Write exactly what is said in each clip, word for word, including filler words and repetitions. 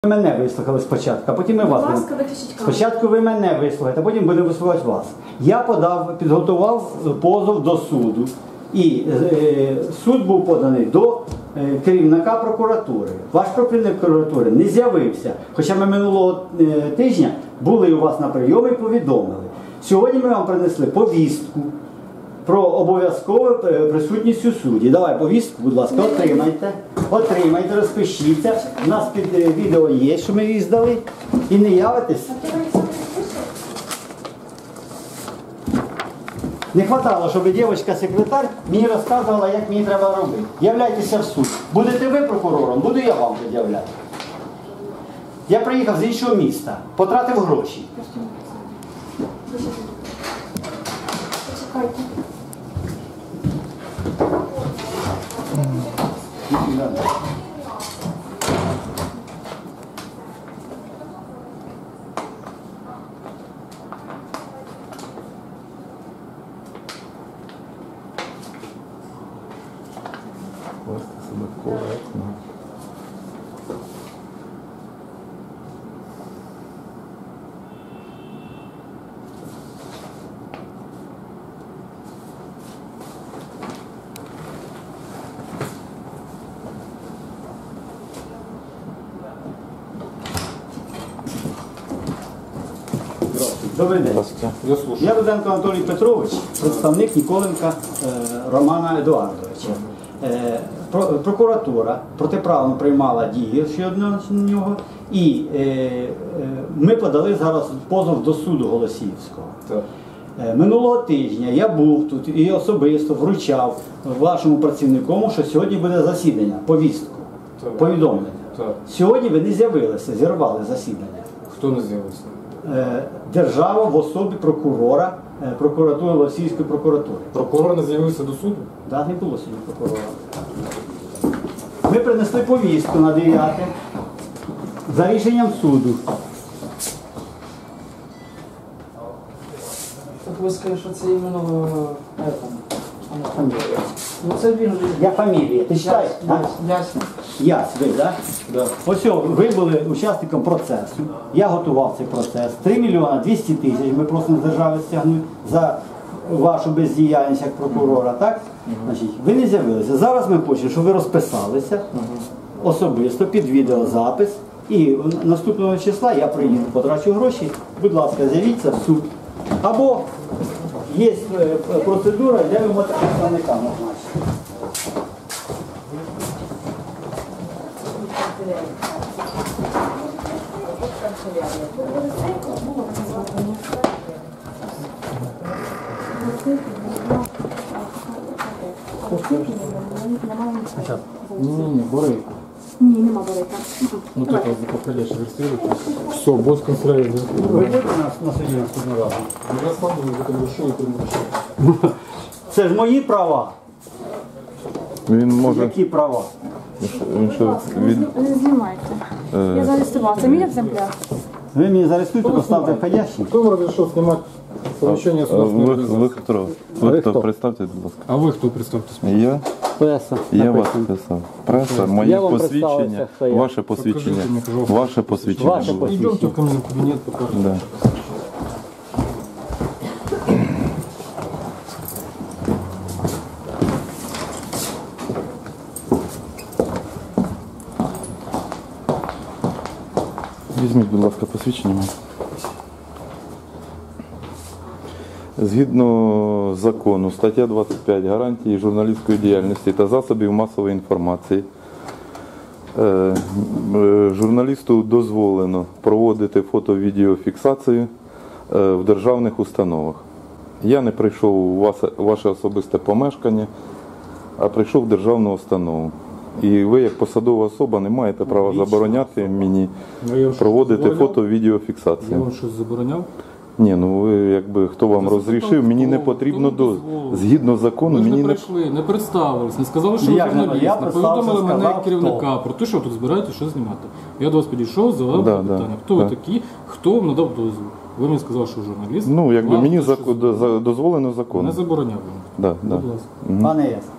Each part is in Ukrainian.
Ви мене вислухали спочатку, а потім ми вас. Будь ласка, виключіть камеру. Спочатку ви мене вислухаєте, а потім будемо вислухати вас. Я подав, підготував позов до суду. І е, суд був поданий до е, керівника прокуратури. Ваш керівник прокуратури не з'явився. Хоча ми минулого е, тижня були у вас на прийомі і повідомили. Сьогодні ми вам принесли повістку про обов'язкову присутність у суді. Давай повістку, будь ласка, отримайте. Отримайте, розпишіться. У нас під відео є, що ми її здали. І не явитесь. Не хватало, щоб дівчинка-секретар мені розказувала, як мені треба робити. Являйтеся в суд. Будете ви прокурором, буду я вам пред'являти. Я приїхав з іншого міста, потратив гроші. Почекайте. Просто себе коректно. Добрий день. Я слушаю. Я Руденко Анатолій Петрович, представник Ніколенка е, Романа Едуардовича. Е, про- прокуратура протиправно приймала дії щодо нього, і е, е, ми подали зараз позов до суду Голосіївського. Так. Е, Минулого тижня я був тут і особисто вручав вашому працівнику, що сьогодні буде засідання, повістку, Так. повідомлення. Так. Сьогодні ви не з'явилися, зірвали засідання. Хто не з'явився? Е, Держава в особі прокурора, е, прокуратури Російської прокуратури. Прокурор не з'явився до суду? Да, не було сьогодні прокурора. Ми принесли повістку на дев'яте за рішенням суду. Так ви скажете, що це іменно етому. Ну це він же. Я фамілія. Ти читаєш? Ясно. Ясно. Яс, ви, так? Да. Ось о, ви були учасником процесу. Я готував цей процес. три мільйони двісті тисяч ми просимо з держави стягнути за вашу бездіяльність як прокурора, так? Значить, ви не з'явилися. Зараз ми хочемо, щоб ви розписалися особисто під відеозапис. І наступного числа я приїду, потрачу гроші. Будь ласка, з'явіться в суд. Або є е, процедура, де ви можете представника назначити. Ні, ні, бори. Ні, нема барика. Ну так, ви походиш, версируєте. Все, босс конструє. Ви будете нас на суді наступного разу? Я сам буду в этом решил и приму. Це ж мої права. Він може Які права? він що від Не знімайте. Я зареєструвала. Це мій екземпляр? Ви мені зареєструйте, поставте входящий. Кто вам разрешил снимать совещание с ви, вас? ви хто? Ви хто? Представте, будь ласка. А вы кто, представьтесь? Я? Преса. Я вас писав. Преса, мої Я вам посвідчення, представився, хто я. ваше посвідчення. Покажіть мені, пожалуйста. Ваше посвідчення. Ваше будь ласка. Идемте ко мне в кабинет, покажем. Да. Візьміть, будь ласка, посвідчення моє. Згідно закону, стаття двадцять п'ять гарантії журналістської діяльності та засобів масової інформації, е, е, журналісту дозволено проводити фото-відеофіксацію е, в державних установах. Я не прийшов у вас, ваше особисте помешкання, а прийшов в державну установу. І ви, як посадова особа, не маєте права забороняти мені Ну, я вам проводити щось дозволяв? Я фото-відеофіксацію. вам щось забороняв? Ні, ну ви якби хто вам Це розрішив, закон, мені не хто? потрібно Хто дозвіл. дозволив? Згідно закону, Ви ж мені не не прийшли, не представились, не сказали, що Ну, ви як не- журналіст, я не представився, повідомили мене сказав, як керівника про те, що ви тут збираєтесь щось знімати. Я до вас підійшов, задав Да, питання, да, хто ви да. такі, хто вам надав дозвіл. Ви мені сказали, що журналіст. ну якби вам мені хтось зак- щось до- за- дозволено не законом. забороняв вам. Да, да. Будь ласка. Пане Яс,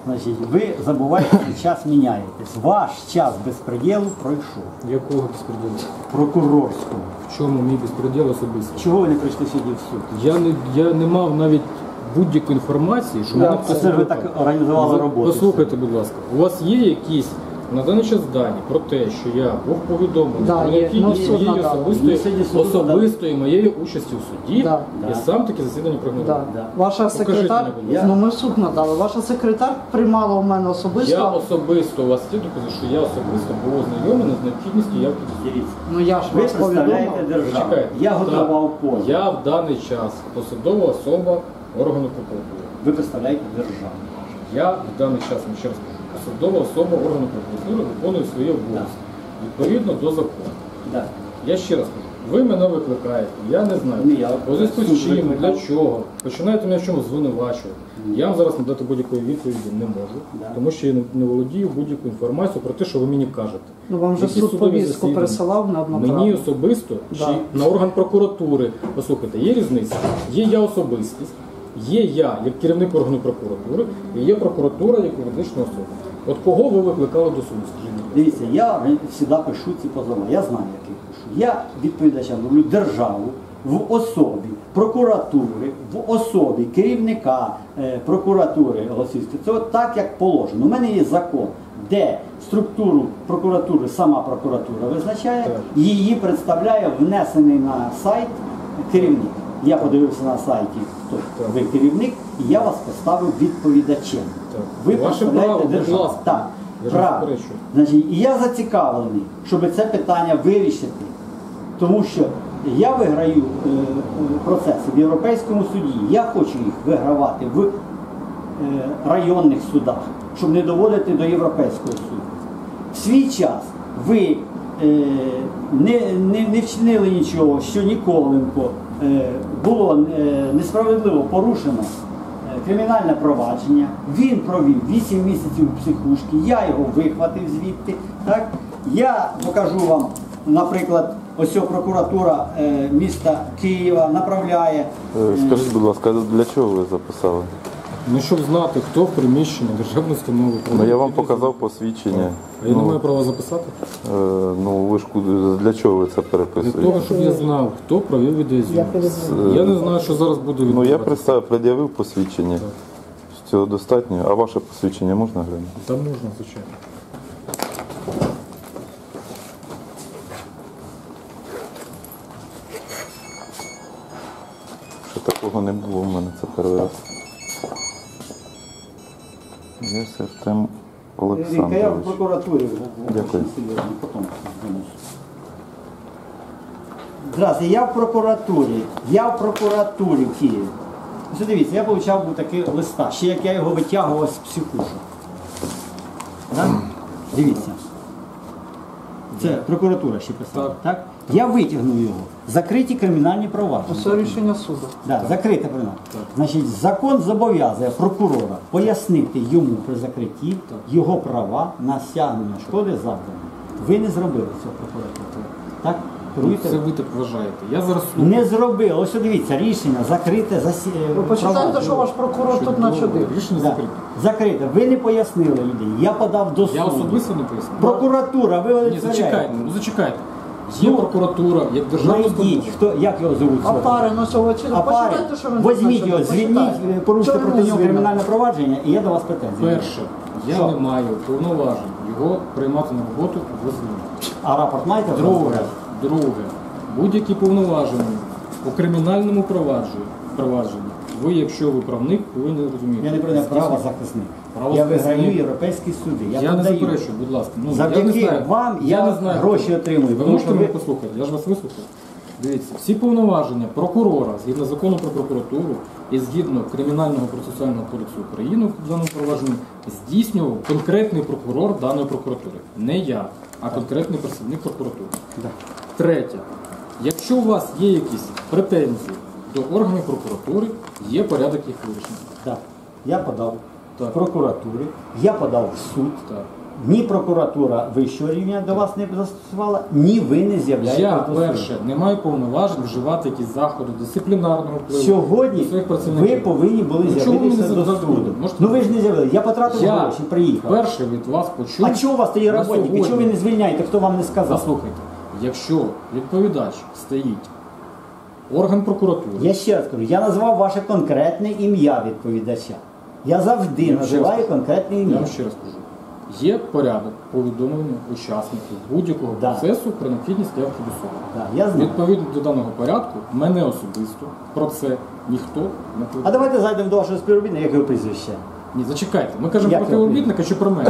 Значить, ви забуваєте, що час міняєтесь. Ваш час безпреділу пройшов. Якого безпреділу? Прокурорського. В чому мій безпреділ особисто? Чого ви не прийшли сьогодні в суд? Я не, я не мав навіть будь-якої інформації, що мене Це ж ви так організували Ви роботу. Послухайте, будь ласка, у вас є якісь на даний час дані про те, що я був повідомлений Да, про є. необхідність Ну, суд моєї надав. особистої, Ну, сьогодні суд особистої моєї участі в суді, Да. я Да. сам таке засідання проігнорував. Да. Да. Ваша Покажіть секретар, мені, будь ласка. ну ми в суд надали. Ваша секретар приймала у мене особисто. Я особисто у вас є докази, що я особисто був ознайомлений з необхідністю явки до суду. Дивіться. Ну я ж Ви вас представляєте повідомив. державу. Почекайте. Я готував позов. Я в даний час посадова особа органу прокуратури. Ви представляєте державу. Я в даний час, вам ще раз кажу, посадова особа органу прокуратури виконую свої обов'язки відповідно до закону. Да. Я ще раз кажу, ви мене викликаєте, я не знаю. Ні, я У зв'язку суд з чим, викликав. для чого? Починаєте мене в чому звинувачувати. Я вам зараз надати будь-якої відповіді не можу, Да. тому що я не, не володію будь-якою інформацією про те, що ви мені кажете. Ну вам же Які суд судові повістку засідання? пересилав неоднократно. Мені особисто Да. чи на орган прокуратури. Послухайте, є різниця. Є я особистість, є я як керівник органу прокуратури, і є прокуратура як юридична особа. От кого ви викликали до суду? Скажіть, будь ласка. Дивіться, я завжди пишу ці позови. Я знаю, як їх пишу. Я відповідачам роблю державу в особі прокуратури, в особі керівника е, прокуратури Голосівської. Це от так, як положено. У мене є закон, де структуру прокуратури сама прокуратура визначає, Так. її представляє внесений на сайт керівник. Я подивився на сайті, хто Так. ви керівник, і я вас поставив відповідачем. Так. Ви Ваше представляєте право, будь державу. ласка. Так, Я ж не право. заперечую. Значить, і я зацікавлений, щоб це питання вирішити, тому що я виграю е, е, процеси в Європейському суді. Я хочу їх вигравати в е, районних судах, щоб не доводити до Європейського суду. В свій час ви е, не, не, не вчинили нічого, що Ніколенко е, було е, несправедливо порушено е, кримінальне провадження. Він провів вісім місяців у психушці, я його вихватив звідти. Так? Я покажу вам, наприклад, ось ця прокуратура е, міста Києва направляє. Е, Скажіть, будь ласка, для чого ви записали? Ну, щоб знати, хто в приміщенні державної установи. Ну, я вам показав посвідчення. А я не Ну, маю права записати? е, ну ви ж куди- для чого ви це Для переписуєте? того, щоб я знав, хто провів відеозйомку. Я не знаю, що зараз буде Ну я відбуватися. представив, пред'явив посвідчення. Цього достатньо. А ваше посвідчення можна глянути? Там можна, звичайно. Що такого не було в мене, це перший раз. Є Артем Рінка, я в Олександрович. прокуратурі вже. Дякую. Очень серйозно, потім звернусь. Здравствуйте, я в прокуратурі. Я в прокуратурі в Києві. Ось дивіться, я отримав був такий листа, ще як я його витягував з психушок. Да? Дивіться. Це прокуратура ще писала, так. Так. Я витягнув його. Закриті кримінальні провадження. Це рішення суду. Да, закрите принаймні. Значить, закон зобов'язує прокурора пояснити йому при закритті його права на стягнення шкоди завданої. Ви не зробили цього прокуратури. Так? Керуєте? Це ви так вважаєте. Я зараз слухаю. Не зробили. Ось дивіться, рішення закрите за сі- Ви почитайте, що ваш прокурор тут начудив. Рішення Да. закрите. Закрите. Ви не пояснили людей. Я подав до суду. Я особисто не поясню. Прокуратура, ви Ні, олицетворяєте. зачекайте, ну зачекайте. Є Ну, прокуратура, як державна Знайдіть, установа. хто, як його зовуть? А пари на сьогодні. А пари, Почитайте, що він візьміть тут його, начудив. звільніть, Почитайте. порушите Чого він проти не нього звільнив? кримінальне провадження, і є до вас претензії. Перше, я Що? не маю повноважень його приймати на роботу в ОСВ. А рапорт маєте? Друге, друге, будь-які повноваження у кримінальному провадженні, провадженні, ви, якщо ви правник, повинні розуміти. Я не прийняв право Здійснює- захисник. Я Правозахисник. виграю європейські суди. Я, Я не подаю. заперечую, будь ласка. Ну, я не Завдяки знаю. вам я не знаю. гроші отримую, Ви тому можете що мене ви- послухати, я ж вас вислухав. Дивіться, всі повноваження прокурора згідно закону про прокуратуру і згідно Кримінального процесуального кодексу України в даному провадженні здійснював конкретний прокурор даної прокуратури. Не я, а конкретний представник прокуратури. Да. Третє. Якщо у вас є якісь претензії до органів прокуратури, є порядок їх вирішення. Да. Я подав Так. в прокуратурі, я подав в суд. Так. ні прокуратура вищого рівня до вас не застосувала, ні ви не з'являєтеся Я, до суду. перше, не маю повноважень вживати якісь заходи дисциплінарного впливу Сьогодні до своїх працівників. ви повинні були Ну, чому ви з'явитися не до завжди? суду. Можете- Ну ви ж не з'явилися. Я потратив Я гроші, приїхав. перше від вас почув. А чого у вас тоді на роботники? сьогодні. Чого ви не звільняєте? Хто вам не сказав? Заслухайте, якщо відповідач стоїть орган прокуратури, Я ще раз кажу, я назвав ваше конкретне ім'я відповідача. Я завжди Я називаю ще раз- конкретне я ім'я. вам ще раз кажу, є порядок повідомлення учасників будь-якого Да. процесу про необхідність явки до суду. Да, я знаю. Відповідно до даного порядку, мене особисто про це ніхто не А повідомляє. давайте зайдемо до вашого співробітника, як його прізвище. Ні, зачекайте, ми кажемо Як про його співробітника чи про мене?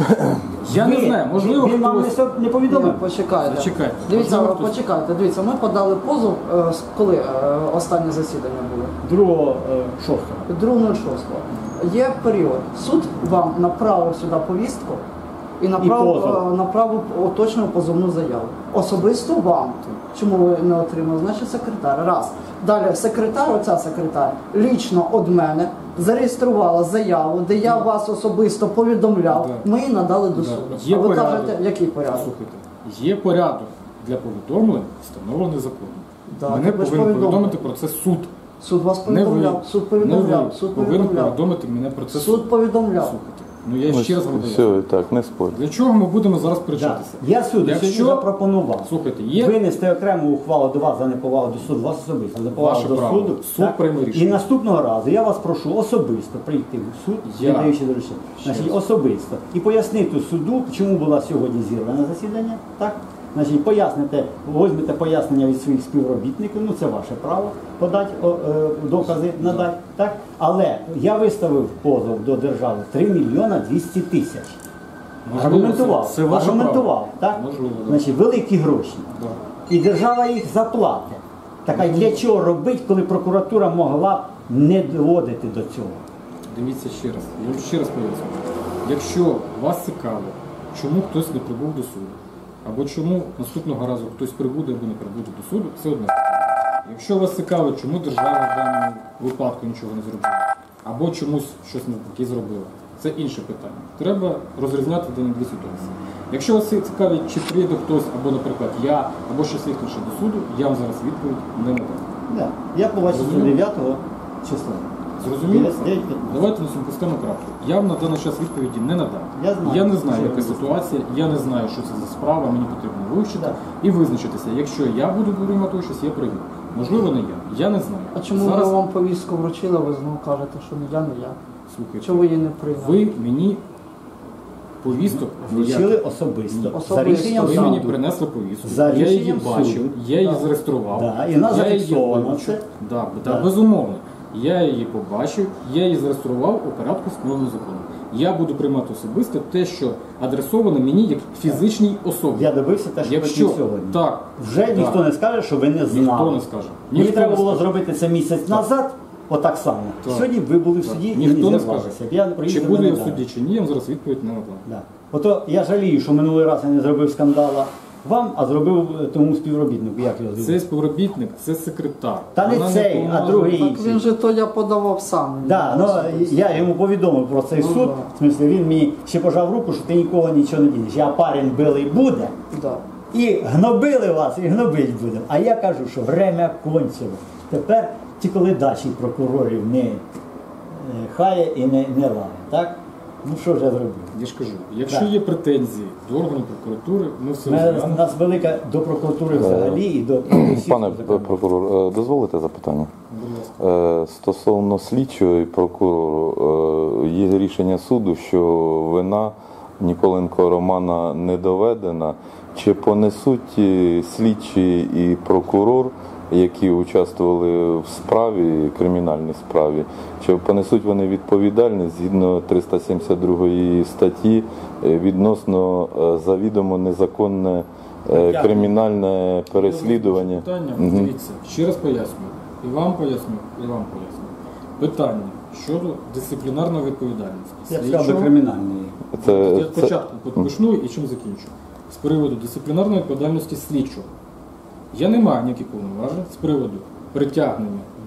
Я Ви- не знаю, можливо, він вам не, хтось... со- не повідомив. Ні, почекайте. Зачекайте. Дивіться, Можливо, хтось- почекайте, дивіться, ми подали позов, е, с- коли е, останнє засідання було? Другого е, шостого. другого шостого. Є період. Суд вам направив сюди повістку і направив, позов. е, направив уточнену позовну заяву. Особисто вам. Чому ви не отримали? Значить, секретар. Раз. Далі секретар, оця секретар, лічно від мене зареєструвала заяву, де я вас особисто повідомляв. Да. Ми її надали до Да. суду. Є А ви порядок. кажете, який порядок? Слухайте, є порядок для повідомлень, встановлений законом. Да, Мене так ви ж повинен повідомили. повідомити про це суд. Суд вас Не ви. повідомляв. Суд Не ви. повідомляв. Суд Повинен повідомляв. повідомити мене про це суд. Суд повідомляв. Слухайте, ну я Ну, ще раз говорю. все, так, не спорь. Для чого ми будемо зараз Да. причатися? Я суду Якщо- сьогодні запропонував Слухайте, є винести окрему ухвалу до вас за неповагу до суду, вас особисто за неповагу Ваше до право. суду. Суд так? прийме І рішення. наступного разу я вас прошу особисто прийти в суд, Я. віддаючи до речі, значить, раз. особисто. І пояснити суду, чому була сьогодні зірвана засідання, так? Значить, поясните, візьмете пояснення від своїх співробітників, ну це ваше право, подати о, е, докази, надати, так? Але я виставив позов до держави три мільйона двісті тисяч. Можливо, Аргументував, це- це ваше аргументував, право. так? Можливо, да. Значить, великі гроші. Да. І держава їх заплатить. Так а для чого робити, коли прокуратура могла б не доводити до цього? Дивіться ще раз. Я вам ще раз поясню. Якщо вас цікаво, чому хтось не прибув до суду, або чому наступного разу хтось прибуде або не прибуде до суду, це одне питання. Якщо вас цікаво, чому держава в даному випадку нічого не зробила, або чомусь щось навпаки зробила, це інше питання. Треба розрізняти дані дві ситуації. Якщо вас цікавить, чи прийде хтось, або, наприклад, я, або щось інше до суду, я вам зараз відповідь не надам. Да. Я побачив Зрозуміло. дев'ятого числа. Зрозуміло? дев'ять п'ятнадцять. Давайте на цьому поставимо крапку. Я вам на даний час відповіді не надам. Я знаю. Я не знаю, Що яка ви ситуація, я не знаю, що це за справа, мені потрібно вивчити Так. і визначитися. Якщо я буду приймати участь, я прийду. Можливо, не я. Я не знаю. А чому Зараз, ви вам повістку вручили, ви знову кажете, що не я, не я? слухайте, Чому ви її не прийняли? ви мені повісток Вручили ніяких. особисто. За Особисто. рішенням Ви мені суду. принесли повістку. За я її рішенням бачив, суду. я її Так. зареєстрував. Да, і вона я її зафіксована, вивчив. це? Да, да, Да. безумовно. Я її побачив, я її зареєстрував у порядку встановленого законом. Я буду приймати особисто те, що адресовано мені як фізичній особі. Я добився те, що Якщо ви сьогодні. так, Вже так, ніхто не скаже, що ви не знали. ніхто не скаже. Мені Ніхто треба не було скаже. зробити це місяць назад, отак само. Так. Сьогодні ви були в Так. суді і Ніхто не не зірвалися. скаже. Я Чи приїздив, буду не я в дали. суді, чи ні, я вам зараз відповідь не надам. Да. Ото я жалію, що минулий раз я не зробив скандала вам, а зробив е, тому співробітнику, як його звуть. Цей співробітник, це секретар. Та не Вона цей, повноважена. а другий. Так він же то я подавав сам. Да, ну, я йому повідомив про цей Ну, суд, да. в смислі він мені ще пожав руку, що ти нікого нічого не дінеш. Я парень билий буде, Да. і гнобили вас, і гнобить будемо. А я кажу, що время кончило. Тепер ті, коли дачі прокурорів не е, хає і не, не лає, так? Ну що ж я зробив? Я ж кажу, якщо Так. є претензії до органів прокуратури, ми все У мене- розглянемо. У нас велика до прокуратури взагалі і до всіх Пане законів. прокурор, е, дозволите запитання? Будь ласка. Е, Стосовно слідчого і прокурору, е, є рішення суду, що вина Ніколенко Романа не доведена. Чи понесуть е, слідчий і прокурор, які участвували в справі, кримінальній справі, чи понесуть вони відповідальність згідно триста сімдесят другої статті е, відносно е, завідомо незаконне е, кримінальне переслідування? Питання, Мгм. дивіться, ще раз пояснюю. І вам поясню, і вам поясню. Питання щодо дисциплінарної відповідальності. Я б сказав би Слідчого- кримінальний. Це, Я це, спочатку почну і чим закінчу. З приводу дисциплінарної відповідальності слідчого. Я не маю ніяких повноважень з приводу притягнення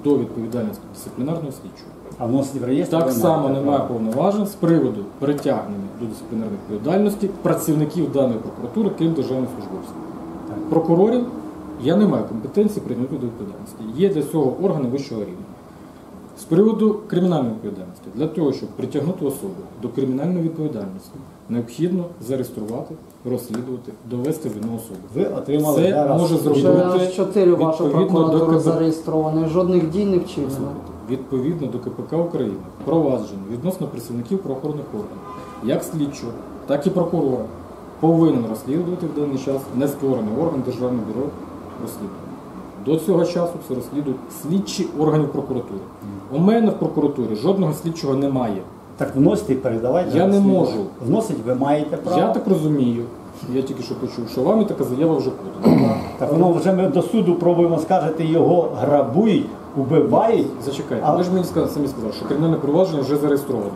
до відповідальності дисциплінарного слідчого. А вносить в реєстр? Так ви само маєте немає право. повноважень з приводу притягнення до дисциплінарної відповідальності працівників даної прокуратури, крім державних службовців. Прокурорів я не маю компетенції прийняти до відповідальності. Є для цього органи вищого рівня. З приводу кримінальної відповідальності, для того, щоб притягнути особу до кримінальної відповідальності, необхідно зареєструвати, розслідувати, довести вину особи. Ви отримали Це зараз може зробити Вже аж чотири ваша відповідно до прокуратура КП. зареєстровані, жодних дій не вчинено. Відповідно до КПК України провадження відносно працівників правоохоронних органів, як слідчого, так і прокурора, повинен розслідувати в даний час не створений орган Державне бюро розслідування. До цього часу це розслідують слідчі органів прокуратури. У мене в прокуратурі жодного слідчого немає. Так вносите і передавайте. Я не розслідування. можу. Вносить ви маєте право. Я так розумію, я тільки що почув, що вам така заява вже подана. Так воно вже ми до суду пробуємо скажете, його грабують, убивають. Зачекайте, А- ви ж мені сказали- самі сказали, що кримінальне провадження вже зареєстровано.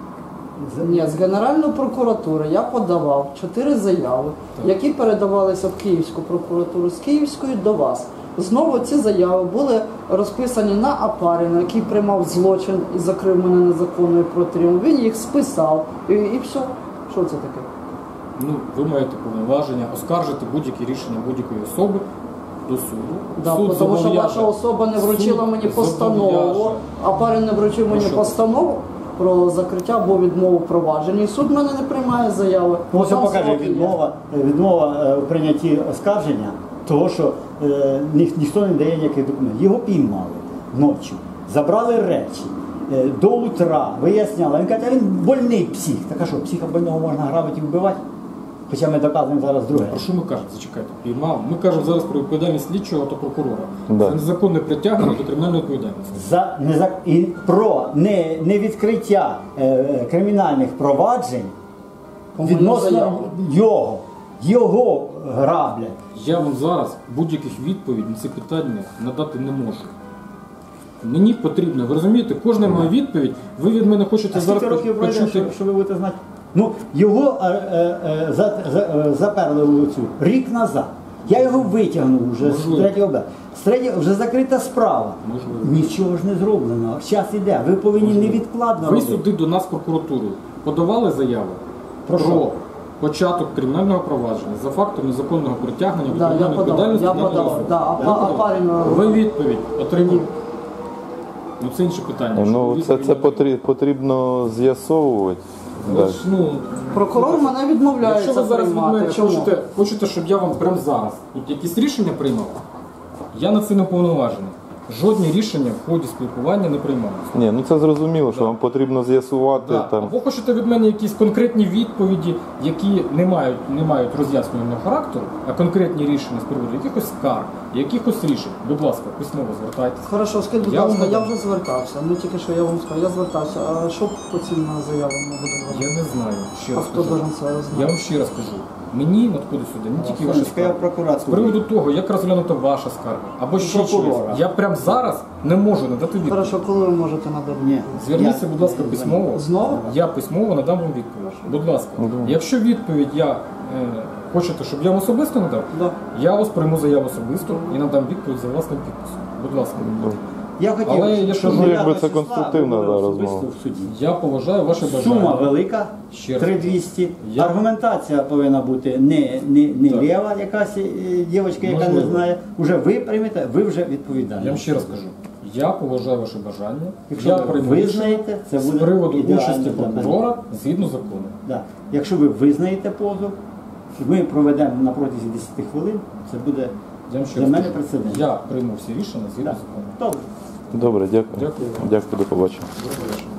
Ні, з Генеральної прокуратури я подавав чотири заяви, які передавалися в Київську прокуратуру, з Київської до вас. Знову ці заяви були розписані на Апаріна, який приймав злочин і закрив мене незаконною протримом. Він їх списав і, і все. Що це таке? Ну, ви маєте повноваження оскаржити будь-які рішення будь-якої особи до суду. Да, Суд тому що зобов'яже- ваша особа не вручила Суд мені постанову, зобов'яже. Апарін не вручив мені що? постанову про закриття або відмову провадження. І суд мене не приймає заяви. Ну, ось Там покаже сроки є. відмова, відмова е, у прийнятті оскарження, того, що е, ні, ніхто не дає ніяких документів. Його піймали ночі, забрали речі, е, до утра виясняли. Він каже, а він больний псих. Так а що, психа больного можна грабити і вбивати? Хоча ми доказуємо зараз друге. Про що ми кажемо? Зачекайте, піймав. Ми кажемо зараз про відповідальність слідчого та прокурора. Да. Це незаконне притягнення до кримінальної відповідальності. За незак... і про не, не відкриття е, кримінальних проваджень По-моєму, відносно заяву. його. Його граблять. Я вам зараз будь-яких відповідей на ці питання надати не можу. Мені потрібно, ви розумієте, кожна моя відповідь, ви від мене хочете А зараз скільки років пройде, почути. що, що ви будете знати? Ну, його е, е, е, за, за, е, заперли в цю рік назад. Я його витягнув вже з Можливо. третього Б. З третього вже закрита справа. Можливо. Нічого ж не зроблено. Час іде. Ви повинні невідкладно Ви робити. сюди до нас в прокуратуру подавали заяву Про що? початок кримінального провадження за фактом незаконного притягнення до Да, я кримінальної подав, відповідальності. я на подав. особу. Да, а, Ви па- подали? Апарін, Ви відповідь отримали. Ну це інше питання. Ну, Що це, відповідь це не отримали. потрі- потрібно з'ясовувати. От, Да. ну, Прокурор мене відмовляється якщо ви зараз від приймати. мене Чому? хочете, хочете, щоб я вам прямо зараз тут якісь рішення приймав, я на це не уповноважений. Жодні рішення в ході спілкування не приймаються. Ні, ну це зрозуміло, що вам потрібно з'ясувати Да. там. Або хочете від мене якісь конкретні відповіді, які не мають, не мають роз'яснювального характеру, а конкретні рішення з приводу якихось скарг, якихось рішень. Будь ласка, письмово звертайтеся. Хорошо, скажіть, будь Я ласка, вам я надам. вже звертався. Ну тільки що я вам сказав, я звертався. А що по цим заявам ми будемо робити? Я не знаю, ще А раз хто кажу. должен це Я знати? вам ще раз кажу. Мені надходить сюди не тільки ваша Сонечка, я в скарга. З прокуратурі. приводу того, як розглянута ваша скарга, або ще чиїсь, прокурора. я прямо зараз не можу надати відповідь. Хорошо, коли ви можете надати? Ні. Зверніться, Я- будь ласка, письмово. Знову? Я письмово надам вам відповідь. Будь ласка. Якщо відповідь я е, хочете, щоб я вам особисто надав, Да. я вас прийму заяву особисто і надам відповідь за власним підписом. Будь ласка. Я хотів, Але я щоб кажу, дев'ятого якби це числа конструктивна, ви були да, особисто розмова. в суді. Я поважаю ваше бажання. Сума велика, Ще раз три кажу. двісті. Я- Аргументація повинна бути не, не, не Так. лєва якась е, дівчинка, яка не Можливо. знає. Уже ви приймете, ви вже відповідані. Я вам ще раз кажу. Я поважаю ваше бажання. Якщо я ви прийму визнаєте, рішення це з буде приводу ідеально участі для мене. прокурора згідно закону. Да. Якщо ви визнаєте позов, ми проведемо на протязі десяти хвилин, це буде Я вам ще для раз мене кажу. прецедент. Я прийму всі рішення згідно Так. закону. Добре. Добре, дякую. Дякую. Дякую, до побачення. Доброго вечора.